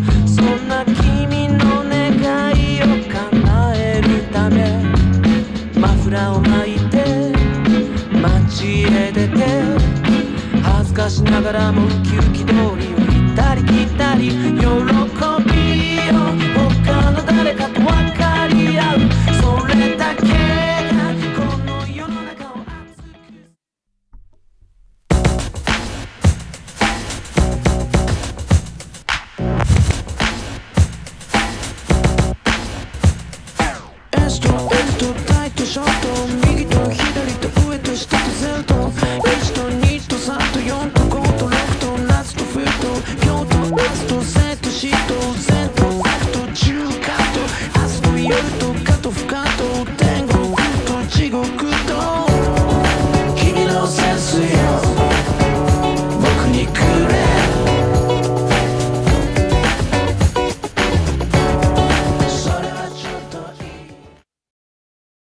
そんな君の願いを叶えるためマフラーを巻いて街へ出て恥ずかしながらもウキウキ通り